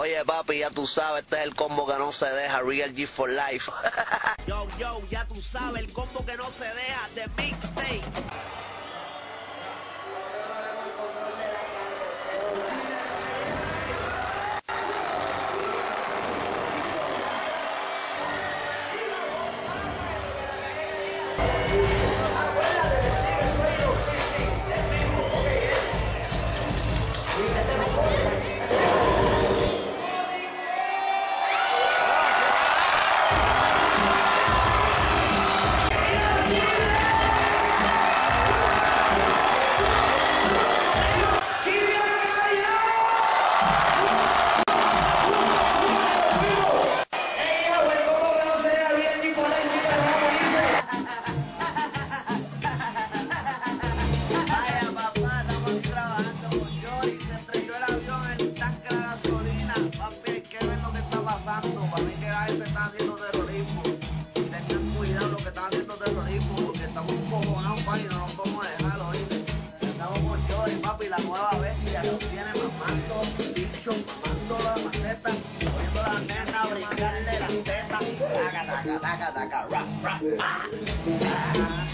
Oye, papi, ya tú sabes, este es el combo que no se deja, Real G for Life. Yo, ya tú sabes, el combo que no se deja, de Mixtape. Para mí que la gente está haciendo terrorismo. Tengan cuidado lo que están haciendo terrorismo, porque estamos cojonados, papi, y no nos podemos dejar, ¿oíste? Estamos con Jory, papi, la nueva bestia, los tiene mamando bichos, mamando la maceta, poniendo a la nena a brincarle las tetas. Taca, taca, taca, taca, ra, ra, ah.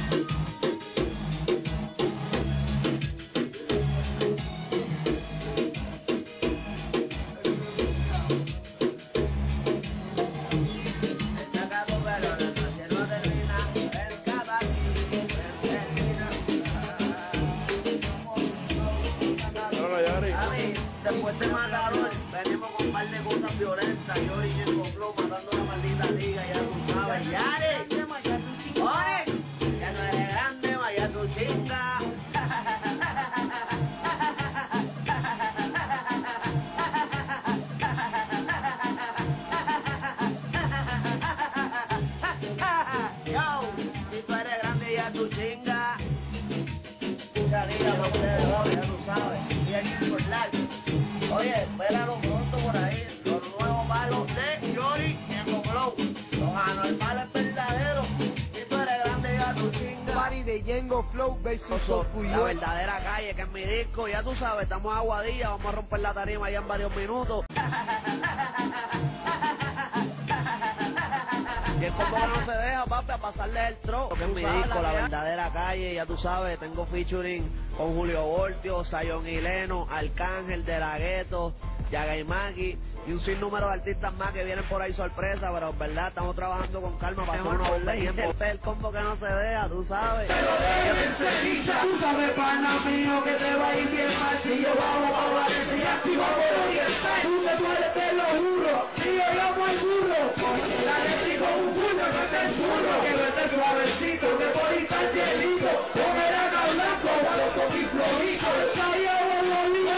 Después de Matador, venimos con un par de cosas violentas. Jory y Ñengo Flow matando la maldita liga, ya tú sabes. ¡Yare! ¡Onyx! Ya no eres grande, vaya tu chinga. Yo, si tú eres grande, ya tu chinga. Mucha liga para ustedes, ya tú sabes. Y aquí por live. Oye, espéralo pronto por ahí, los nuevos palos de Jory y Ñengo Flow, los anormales verdaderos. Si tú eres grande, ya tu chinga. Party de Ñengo Flow versus La verdadera calle, que es mi disco, ya tú sabes, estamos a Aguadilla, vamos a romper la tarima ya en varios minutos. Y el combo que no se deja, papi, a pasarle el tro. Que es mi disco, la verdadera calle, ya tú sabes, tengo featuring con Julio Voltio, Zion Hileno, Arcángel, De La Ghetto, Yagaimaki y un sinnúmero de artistas más que vienen por ahí sorpresa, pero en verdad estamos trabajando con calma para hacer una bomba de tiempo. Este es el combo que no se deja, tú sabes. Tú sabes, pana mío, que te va a ir bien mal. Si yo vamos a Valencia, activa por oriental. Tú te puedes, te lo juro. Si yo llamo al burro, la eléctrico un burro, no te burro. Que no esté suavecito, que por ahí está el pielito. Comerán hablando, con mi florito. Callado, bolilla,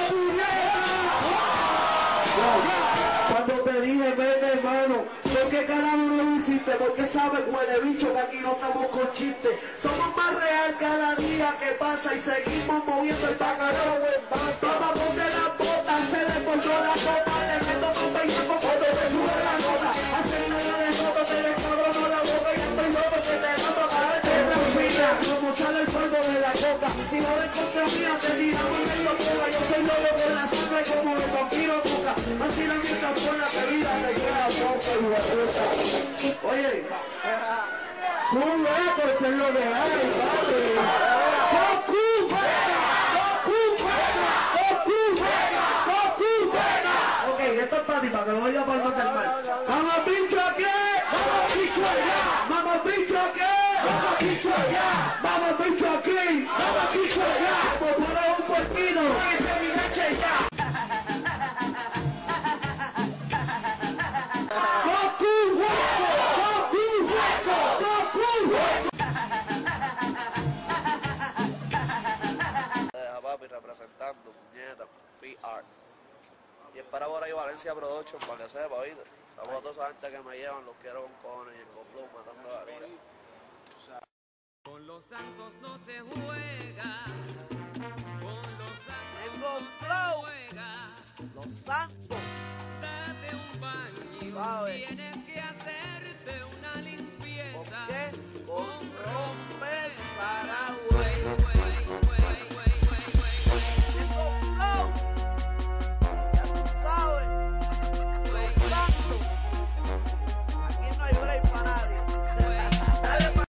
cuando te dije, vete, hermano, ¿por qué carajo no lo hiciste? Porque sabes, huele bicho, que aquí no estamos con chistes. Somos más real cada día que pasa y seguimos moviendo el bacalao. Vamos a poner las botas, se desbordó la copa, le meto con bellaco cuando se sube la nota. Hacen nada de foto, te descabrono la boca y estoy loco que te mando a cagarte una espina. Como sale el polvo de la coca, si no ven contra mí, te tiramos en la boca. Yo soy lobo con la sangre como el vampiro toca. Así la mitad con la bebida te queda boca y huevuta. Oye, tú loco, eso es lo que hay, papi. ¡Goku! Ok, esto es para ti, para que lo vaya para el mar. ¡Vamos, bicho, aquí! ¡Vamos, bicho, allá! ¡Vamos, bicho, aquí! ¡Vamos, bicho, allá! ¡Vamos, bicho, aquí! ¡Vamos, bicho, allá! ¡Como para un porquino! ¡Ese mi leche ya! Papi, representando, puñeta, Art. Y es para ahora y Valencia Production, para que sepa, ¿oíste? Saludos a toda esa gente que me llevan, los quiero con cojones y el Flow matando a la vida. Con los santos no se juega, con los santos Ñengo no Flow, se juega. los santos, Date un baño, ¿sabes? tienes que hacer